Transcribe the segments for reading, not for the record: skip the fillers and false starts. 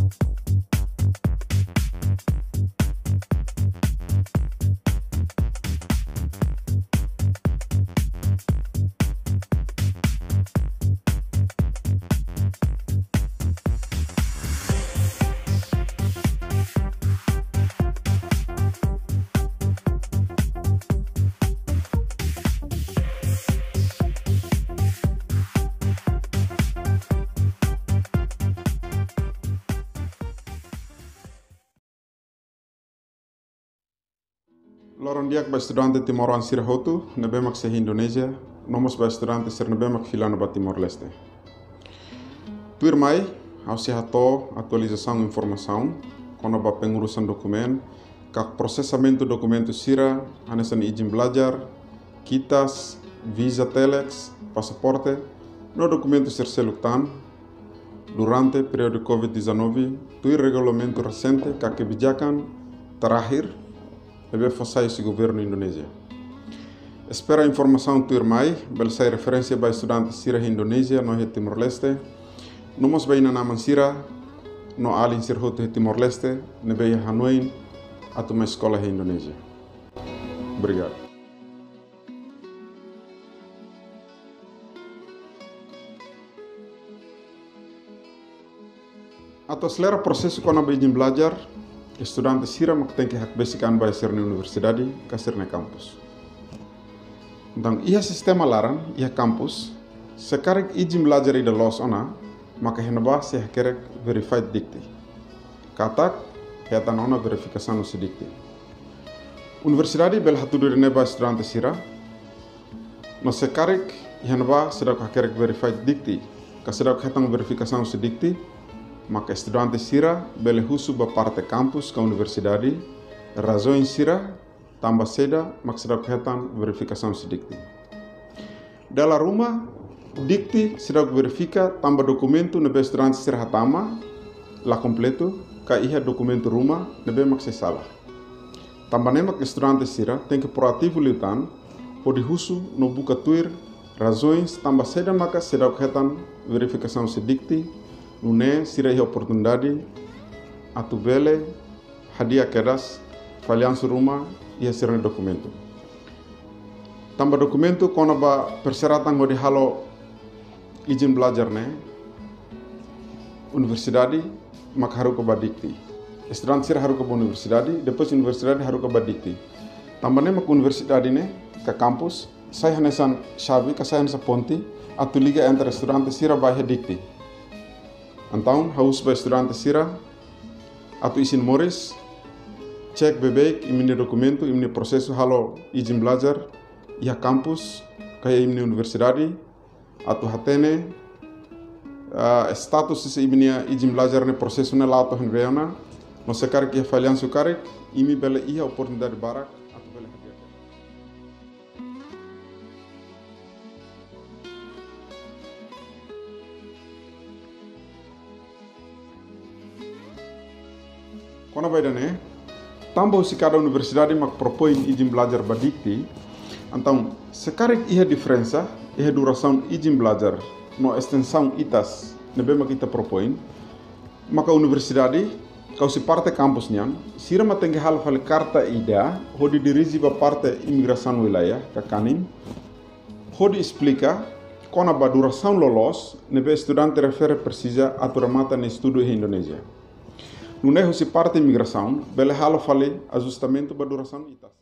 Loron diak ba estudante Timor Ansira Hotu, nebemak se Indonesia, nomos ba estudante ser nebemak filano ba Timor Leste. Tuir mai, ao se hato atualização informação, kono ba pengurusan dokumen, kak prosesamento dokumento sira, hanesan izin belajar, kitas, visa telex, pasaporte, no dokumento ser seluktan, durante periode COVID-19, tuir regulamento recente kak kebijakan terakhir deve fossar esse governo Indonésia. Espera a informação tuir mai, bel sai referência ba estudante sira Indonésia no Timor Leste, nomos ba ina naman sira no alin sir hotu Timor Leste, nebe Hanoi atau uma escola Indonésia. Obrigado. Atau selera prosesso kono ba izin belajar, estudante sira mak tem que hak basican ba ser na universidade, ka ser na campus. Então, ia sistema laran, ia campus, sekarang izin belajar ida los ona, maka henaba se hakerek verified dikti. Katak, hetan ona verificação no dikti. Universidade bel hatudur neba estudante sira, no sekarang henaba sedak hakerek verified dikti, ka sedak hetang verificação no dikti, maka estudante sira bele husu ba parte campus ka universidade, razões sira tambah seda maksud ketan verificação sedikti. Dalam rumah dikti sedang verifika tambah dokumento nebe estudante sira hatama la completo ka iha dokumento rumah nebe maksud salah. Tambah nemak estudante sira tem que proativo liutan pode husu no buka tuir razões tambah seda maka sedang ketan verificação sedikti nune sira iha oportunidade atu bele hadiah kedas falhança rumah ia serang dokumento. Tambah dokumento kono ba persyaratan ngodi halo izin belajar ne universidade mak haru ko ba dikti. Estudante sira haru ko ba universidade, depois universidade haru ko ba dikti. Tambah ne mak universidade ne ka kampus saya hanesan chave ka saya hanesa ponti atu liga entre estudante sira ba dikti. Então, haus ba estudante sira atu isin moris cek bebek imini dokumento imini prosesu halo izin belajar ia kampus kaya imini universidade atu hatene status isi imini izin belajar ne prosesu ne lato henveana no sekarang ia falhan sukarek imi bele ia oportunidade barak atu bele hadiah. Kono baidane tambah si cada universidade mak propõe izin belajar badikti, então sekarang ia diferença, ia duração izin belajar no extensão itas, nebe mak kita propõe, maka universidade kau si parte kampus nian, sira ma tem hal carta ida, hodi dirigi ba parte imigração wilayah ka kanin, hodi explica kona ba duração lolos, nebe estudante refere precisa aturamata ne estudo em Indonésia. Nune husi parte imigração, bele halo fale ajustamento ba duração itas.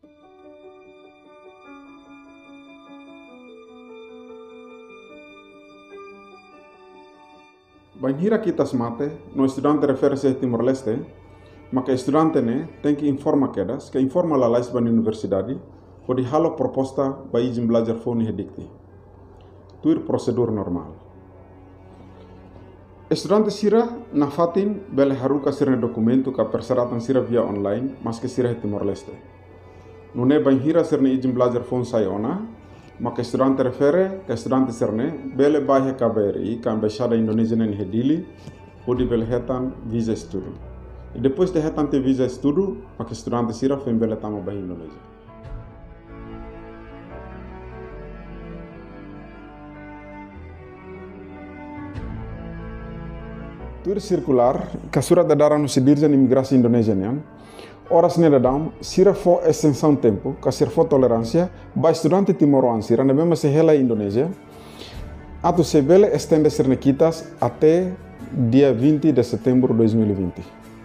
Banhira kitas mate, no estudante refere-se a Timor Leste, maka estudante ne tem que informa kedas, que informa la lais ba universidade, pode halo proposta ba izin belajar foni hedikti. Tuir prosedur normal. Estudante sira na fatin bele haruka sirne dokumento ka persyaratan sira via online mas ke sira Timor Leste. Nune banhira sirne izin belajar fon sayona, maka estudante refere ke estudante sirne bele bahya KBRI ka embaixada Indonesia ne hedili podi bele hetan visa estudo. E depois de hetan te visa estudo, maka estudante sira fen bele tama bah Indonesia. Tur circular, ka surat edaran no Dirjen Imigrasi Indonesia nian, horas neda dam, sira fo extensão tempo, ka sira fo tolerância, ba estudante timoruan sira, na mesma se hela Indonesia, atu se vele estende sernequitas até dia 20 de setembro de 2020.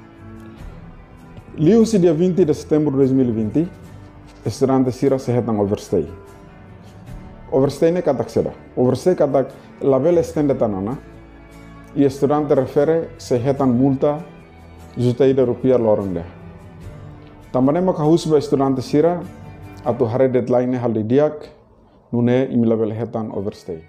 Liu-se dia 20 de setembro de 2020, estudante sira se hetang overstay. Overstay ne katak seda. Overstay katak la vele estende tanana, e estudante refere se hetan multa ₹1.000.000 lorong deh. Tambane maka husba estudante sira atu hare deadline hal di diak nune imilabel hetan overstay.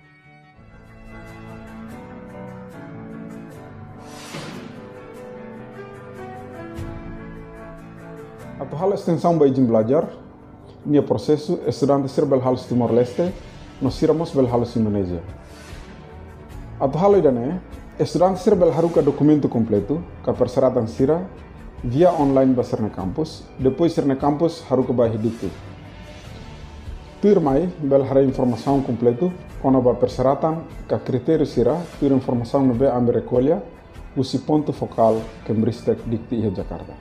Atu hal extensão ba izin belajar nia prosesu estudante sira bel hal Timor Leste no siramos bel hal Indonesia. Atu hal idane estudante sira bel haruka documento completo ka persyaratan sira via online ba Serne Campus, depois Serne Campus haruka ba hidikti. Tuir mai bel hara informação completo kona ba persyaratan ka kriterio sira, tuir informação no be ambe recolha, usi ponto focal ke Mristek dikti iha Jakarta.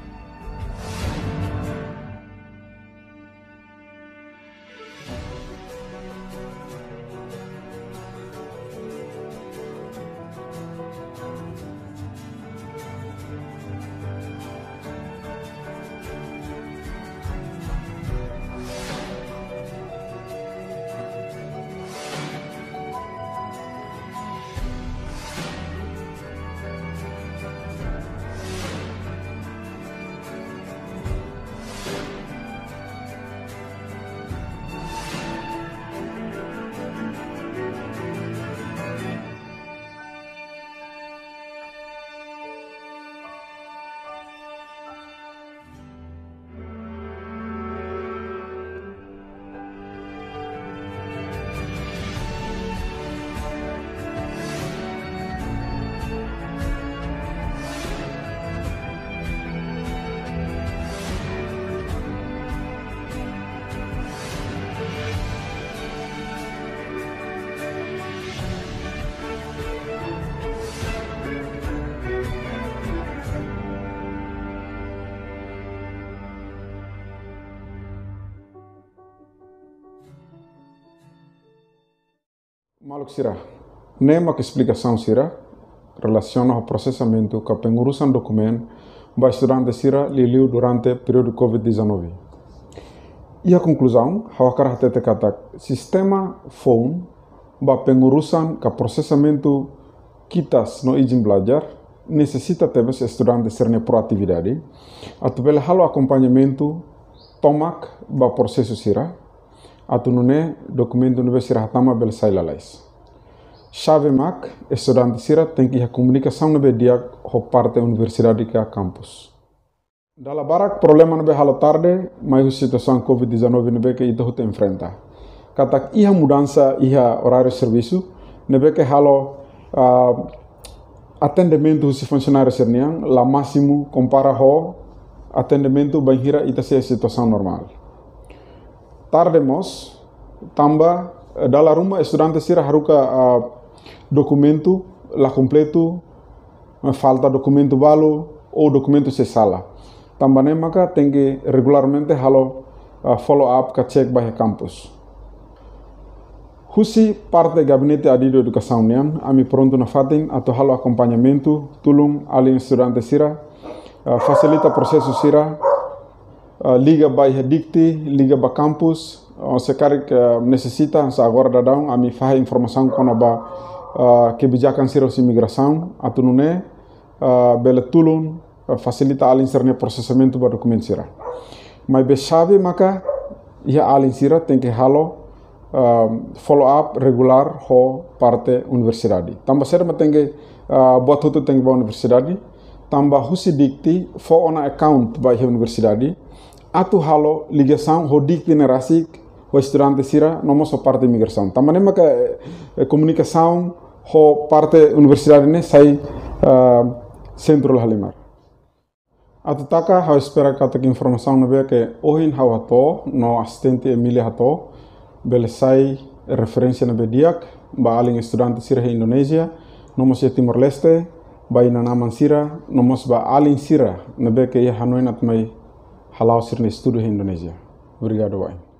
Maluk sira, nema que explicação sira relaciona ao processamento com a pengurusan documento ba estudante sira liliu durante período COVID-19. E a conclusão, hawakar hatete katak, sistema phone ba pengurusan ka processamento kitas no izin belajar necessita tebes estudante serne proatividade, atu bele halo acompanhamento tomak ba processo sira, atu nune documento nube sira hatama bel sailalais. Chave mak, estudante sira tem que a comunicação nube dia ho parte universidade ka campus. Dala barak problema nube halo tarde, mai situação COVID-19 nube que ito hute enfrenta. Katak iha mudança iha horário serviço, nube que halo atendimento se funcionário serniang la máximo compara ho atendimento banhira ita se situação normal. Tardemos tamba dala rumah estudante sira haruka documento la completo falta documento balu ou documento se sala. Tambane maka tem que regularmente halo follow up ka check by campus. Husi parte gabinete adido educação nian ami pronto na fatin atau halo acompanhamento tulung ali estudante sira facilita processo sira liga by dikti liga ba campus sekarang necessita sa agora dadang ami faha informação kona ba kebijakan sira imigração atunune bele tulung facilita alin sirne processamento ba document sira. Mas be chave maka ia alin sira tem que halo follow up regular ho parte universidade. Tamba sera tem que buat hutu tem ba universidade. Tamba husi dikti fo ona account ba universidade. Atu halo ligação ho dikti nerasi ho estudante sira nomo so parte imigração. Tamba ne maka comunicação ho parte universidade ne sai centro halimar. Atu taka ha espera kata informação no be que ohin hawato no assistente Emilia hato bele sai referência na bediak ba aling estudante sira Indonesia nomo se Timor Leste bai nanaman sira nomos ba alin sira nebe ke ya hanoin atmai halau sirne studio Indonesia. Obrigado, Wai.